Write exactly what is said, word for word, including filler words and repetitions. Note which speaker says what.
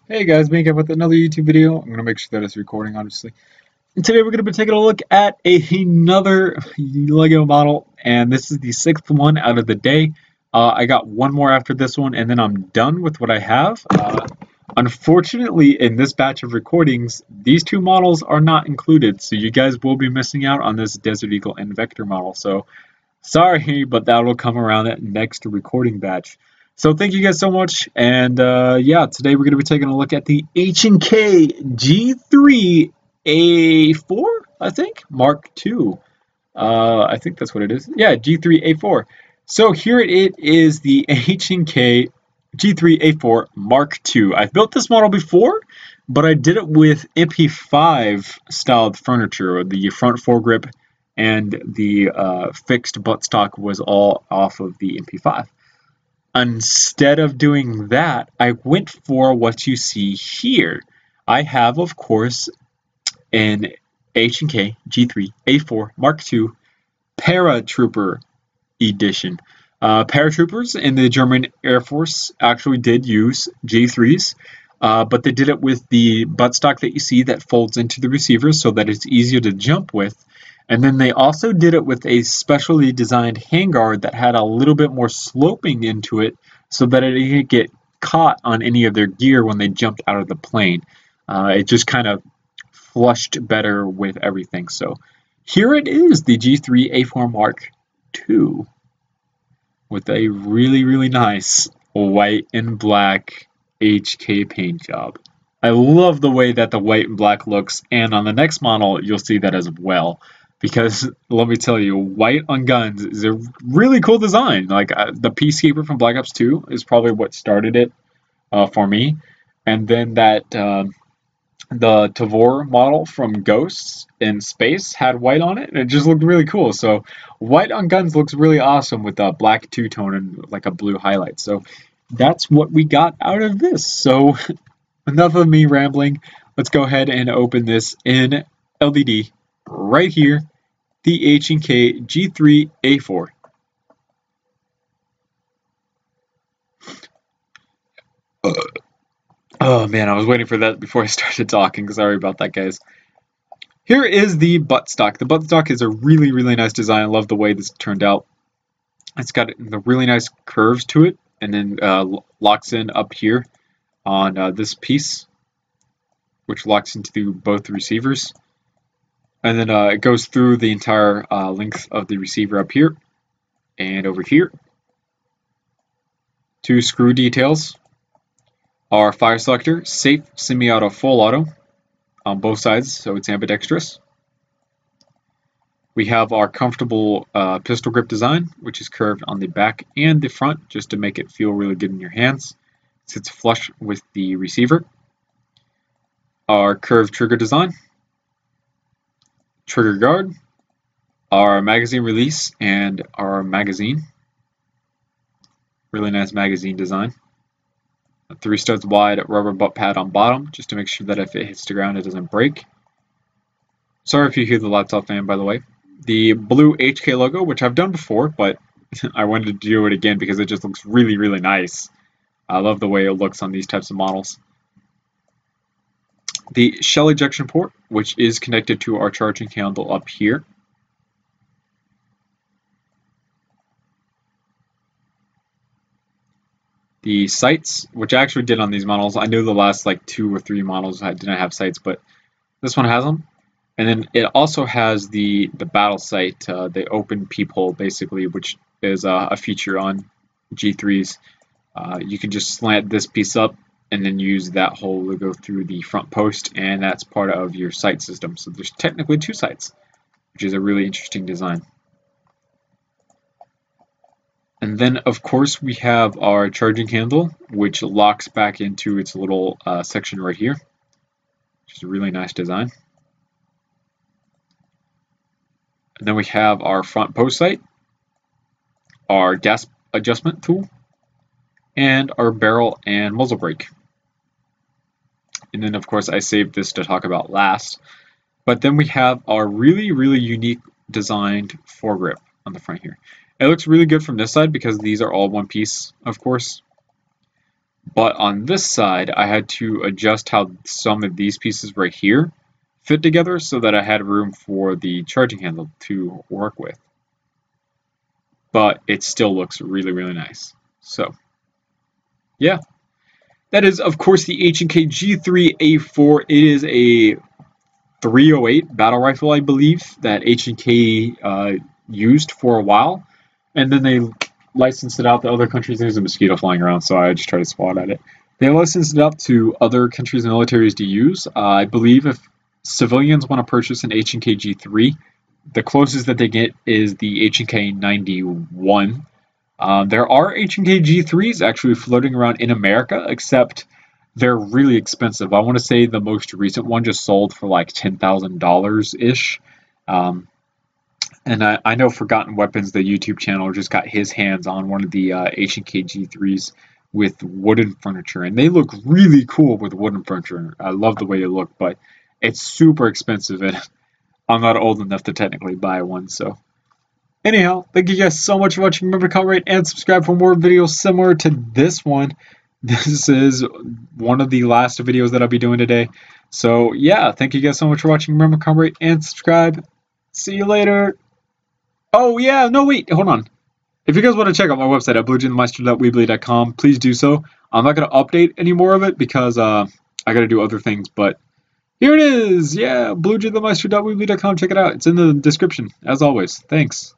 Speaker 1: Hey guys, back with another YouTube video. I'm going to make sure that it's recording, obviously. And today we're going to be taking a look at a, another Lego model, and this is the sixth one out of the day. Uh, I got one more after this one, and then I'm done with what I have. Uh, unfortunately, in this batch of recordings, these two models are not included, so you guys will be missing out on this Desert Eagle and Vector model. So, sorry, but that will come around that next recording batch. So thank you guys so much, and uh, yeah, today we're going to be taking a look at the H and K G three A four, I think, Mark two. Uh, I think that's what it is. Yeah, G three A four. So here it is, the H and K G three A four Mark two. I've built this model before, but I did it with M P five styled furniture. The front foregrip and the uh, fixed buttstock was all off of the M P five. Instead of doing that, I went for what you see here. I have, of course, an H and K G three A four Mark two Paratrooper edition. Uh, paratroopers in the German Air Force actually did use G threes, uh, but they did it with the buttstock that you see that folds into the receiver so that it's easier to jump with. And then they also did it with a specially designed handguard that had a little bit more sloping into it so that it didn't get caught on any of their gear when they jumped out of the plane. Uh, it just kind of flushed better with everything. So here it is, the G three A four Mark two with a really, really nice white and black H K paint job. I love the way that the white and black looks, and on the next model you'll see that as well. Because let me tell you, white on guns is a really cool design. Like uh, the Peacekeeper from Black Ops two is probably what started it uh, for me, and then that uh, the Tavor model from Ghosts in Space had white on it, and it just looked really cool. So white on guns looks really awesome with a black two-tone and like a blue highlight. So that's what we got out of this. So enough of me rambling. Let's go ahead and open this in L D D. Right here, the H and K G three A four. Uh, oh man, I was waiting for that before I started talking. Sorry about that, guys. Here is the buttstock. The buttstock is a really, really nice design. I love the way this turned out. It's got the really nice curves to it, and then uh, locks in up here on uh, this piece, which locks into both receivers. And then uh, it goes through the entire uh, length of the receiver up here and over here. Two screw details. Our fire selector, safe, semi-auto, full auto on both sides, so it's ambidextrous. We have our comfortable uh, pistol grip design, which is curved on the back and the front just to make it feel really good in your hands. It sits flush with the receiver. Our curved trigger design. Trigger guard, our magazine release, and our magazine. Really nice magazine design. A three studs wide rubber butt pad on bottom, just to make sure that if it hits the ground it doesn't break. Sorry if you hear the laptop fan, by the way. The blue H K logo, which I've done before, but I wanted to do it again because it just looks really, really nice. I love the way it looks on these types of models. The shell ejection port, which is connected to our charging handle up here. The sights, which I actually did on these models. I knew the last like two or three models I didn't have sights, but this one has them. And then it also has the, the battle sight, uh, the open peephole basically, which is uh, a feature on G threes. Uh, you can just slant this piece up and then use that hole to go through the front post, and that's part of your sight system. So there's technically two sights, which is a really interesting design. And then, of course, we have our charging handle, which locks back into its little uh, section right here, which is a really nice design. And then we have our front post sight, our gas adjustment tool, and our barrel and muzzle brake. And then, of course, I saved this to talk about last. But then we have our really, really unique designed foregrip on the front here. It looks really good from this side because these are all one piece, of course. But on this side, I had to adjust how some of these pieces right here fit together so that I had room for the charging handle to work with. But it still looks really, really nice. So, yeah. That is, of course, the H and K G three A four. It is a three oh eight battle rifle, I believe, that H and K uh, used for a while. And then they licensed it out to other countries. There's a mosquito flying around, so I just try to swat at it. They licensed it up to other countries and militaries to use. Uh, I believe if civilians want to purchase an H and K G three, the closest that they get is the H and K ninety-one. Um, there are H and K G threes actually floating around in America, except they're really expensive. I want to say the most recent one just sold for like ten thousand dollars-ish. Um, and I, I know Forgotten Weapons, the YouTube channel, just got his hands on one of the uh, H and K G threes with wooden furniture. And they look really cool with wooden furniture. I love the way they look, but it's super expensive. And I'm not old enough to technically buy one, so... Anyhow, thank you guys so much for watching. Remember to comment, rate, and subscribe for more videos similar to this one. This is one of the last videos that I'll be doing today. So, yeah, thank you guys so much for watching. Remember to comment, rate, and subscribe. See you later. Oh, yeah, no, wait, hold on. If you guys want to check out my website at blue jay the meister dot weebly dot com, please do so. I'm not going to update any more of it because uh, I got to do other things, but here it is. Yeah, blue jay the meister dot weebly dot com. Check it out. It's in the description, as always. Thanks.